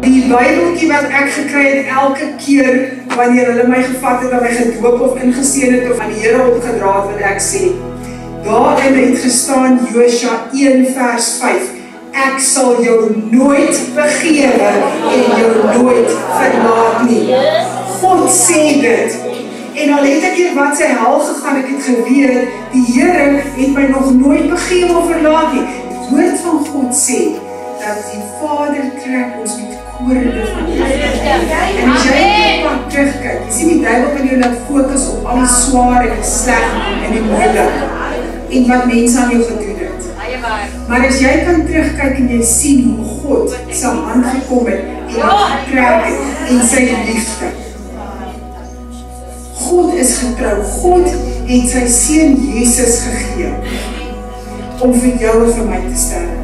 Die Bybeltjie wat ek gekry het elke keer wanneer hulle my gevat het, en my gedoop of ingeseën het of aan die Here opgedra het, wil ek sê, daarin het gestaan Josua 1 vers 5, ek sal jou nooit begewe en jou nooit verlaat nie. God sê dit. En al het ek hier wat sy hel gegaan, ek het geweet, die Here het my nog nooit begewe of verlaat nie. Die woord van God sê, dat die Vader trek ons met koorde van die en as jy kan terugkyk, jy sien die duiwel kan jou laat fokus op al die swaar en die sleg en die moeilik en wat mense aan jou gedoen het. Maar as jy kan terugkyk en jy sien hoe God sy hand gekom het en getrek het en sy liefde. God is getrou. God het sy seun Jesus gegee om vir jou en vir my te sterf.